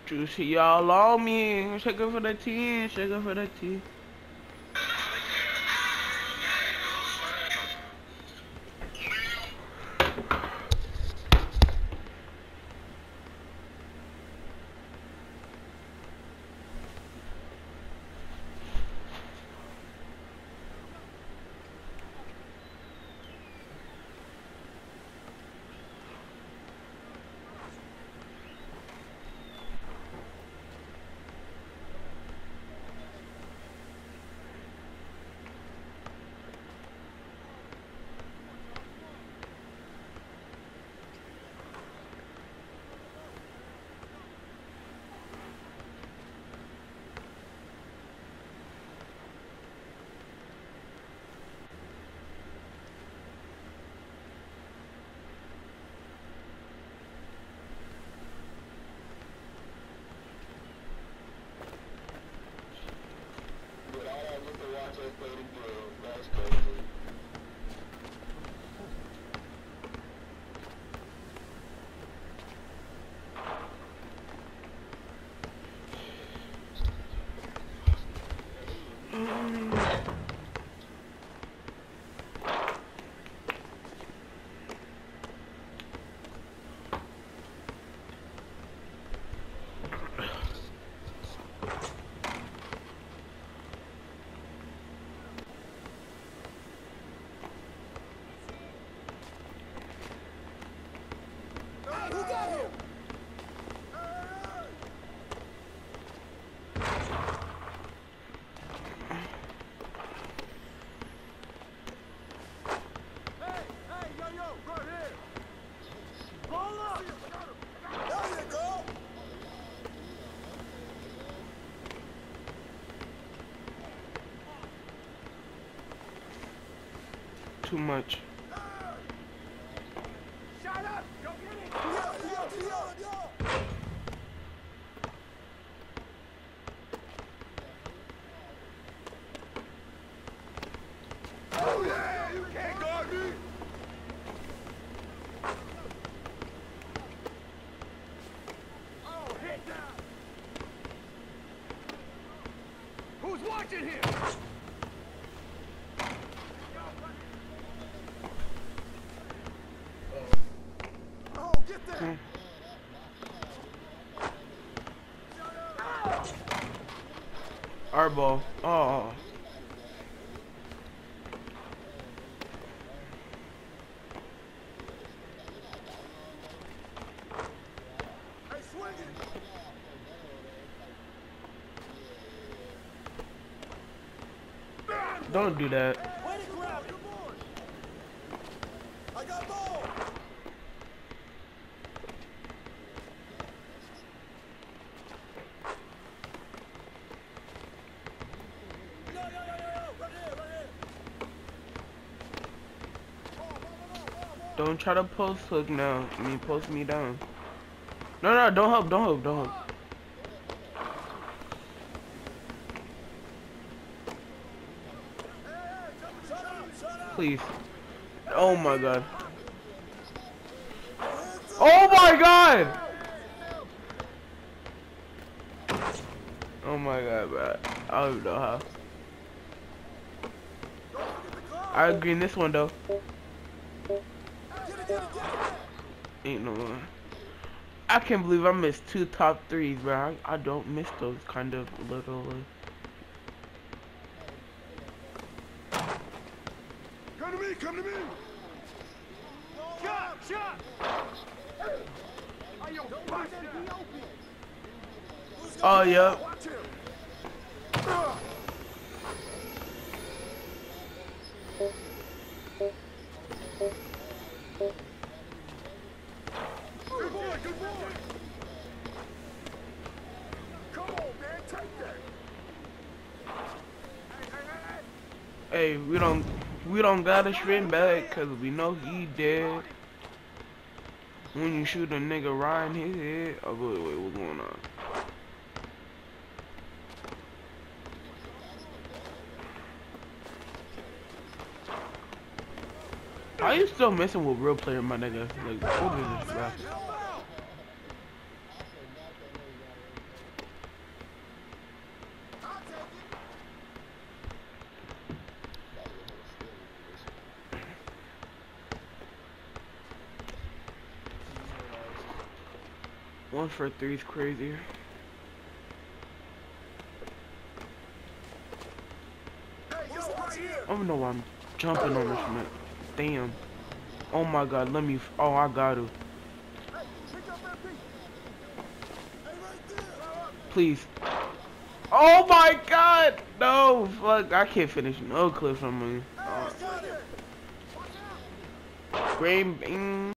Juicy, y'all on me. Shake it for the team. Shake it for the team. Too much. Shut up! Go get it! Oh yeah! You can't guard me! Oh, hit down! Who's watching here? Our ball. Oh. Don't do that. I got ball. Don't try to post hook now. I mean, post me down. No, no, don't help, don't help, don't help. Please. Oh my god. Oh my god! Oh my god, bro. I don't even know how. I agree in this one though. Ain't no one. I can't believe I missed 2 top 3s, bro. I don't miss those kind of little. Come to me, come to me. Shot, shot. Oh yeah. Good boy, good boy. Come on, man, take that. Hey, we don't gotta shrink back cause we know he dead. When you shoot a nigga right in his head. Oh wait, what's going on? Why you still messing with real player, my nigga? Like, what is this, bro? 1 for 3 is crazy. Hey, yo, right here. I don't know why I'm jumping on this man. Damn. Oh my god, let me. Oh, I got to. Hey, pick up that piece. Hey, right there. Please. Oh my god! No, fuck. I can't finish no clip from me. Hey, got it. Green bean.